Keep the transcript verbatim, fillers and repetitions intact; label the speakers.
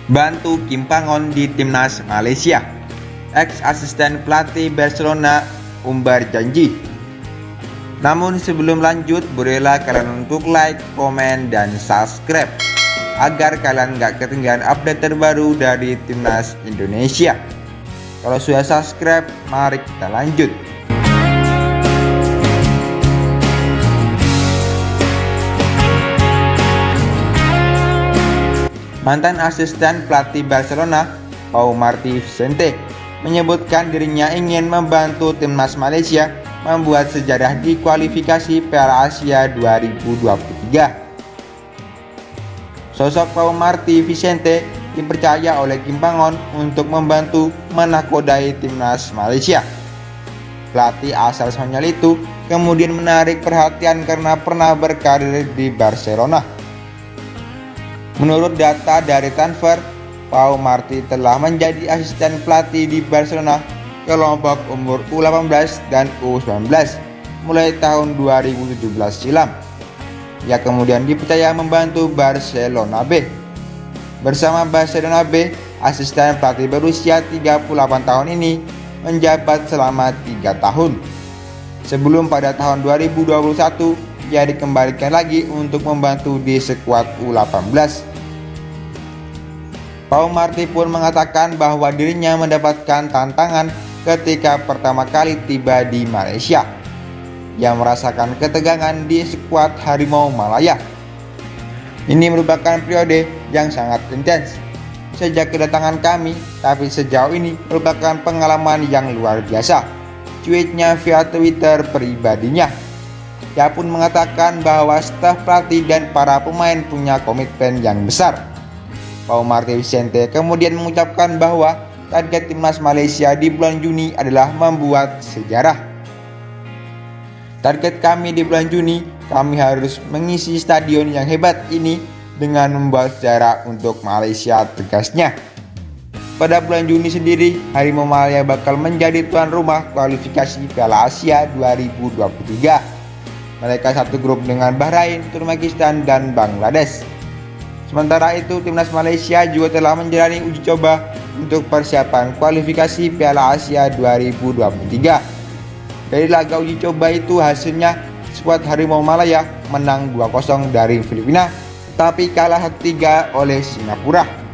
Speaker 1: Bantu Kim Pangon di timnas Malaysia. Ex asisten pelatih Barcelona umbar janji. Namun sebelum lanjut, berilah kalian untuk like, komen, dan subscribe agar kalian gak ketinggalan update terbaru dari timnas Indonesia. Kalau sudah subscribe, mari kita lanjut. Mantan asisten pelatih Barcelona, Pau Martí Vicente, menyebutkan dirinya ingin membantu timnas Malaysia membuat sejarah di kualifikasi Piala Asia dua ribu dua puluh tiga. Sosok Pau Martí Vicente dipercaya oleh Kim Pangon untuk membantu menakodai timnas Malaysia. Pelatih asal Spanyol itu kemudian menarik perhatian karena pernah berkarir di Barcelona. Menurut data dari Transfer, Pau Martí telah menjadi asisten pelatih di Barcelona kelompok umur U delapan belas dan U sembilan belas mulai tahun dua ribu tujuh belas silam. Ia kemudian dipercaya membantu Barcelona B. Bersama Barcelona B, asisten pelatih berusia tiga puluh delapan tahun ini menjabat selama tiga tahun. Sebelum pada tahun dua ribu dua puluh satu, ia dikembalikan lagi untuk membantu di skuad U delapan belas. Pau Martí pun mengatakan bahwa dirinya mendapatkan tantangan ketika pertama kali tiba di Malaysia. Ia merasakan ketegangan di skuad Harimau Malaya. Ini merupakan periode yang sangat intens sejak kedatangan kami, tapi sejauh ini merupakan pengalaman yang luar biasa, cuitnya via Twitter pribadinya. Ia pun mengatakan bahwa staf pelatih dan para pemain punya komitmen yang besar. Pau Martí Vicente kemudian mengucapkan bahwa target timnas Malaysia di bulan Juni adalah membuat sejarah. Target kami di bulan Juni, kami harus mengisi stadion yang hebat ini dengan membuat sejarah untuk Malaysia, tegasnya. Pada bulan Juni sendiri, Harimau Malaya bakal menjadi tuan rumah kualifikasi Piala Asia dua ribu dua puluh tiga. Mereka satu grup dengan Bahrain, Turkmenistan, dan Bangladesh. Sementara itu, timnas Malaysia juga telah menjalani uji coba untuk persiapan kualifikasi Piala Asia dua ribu dua puluh tiga. Dari laga uji coba itu, hasilnya skuad Harimau Malaya menang dua kosong dari Filipina, tapi kalah tiga oleh Singapura.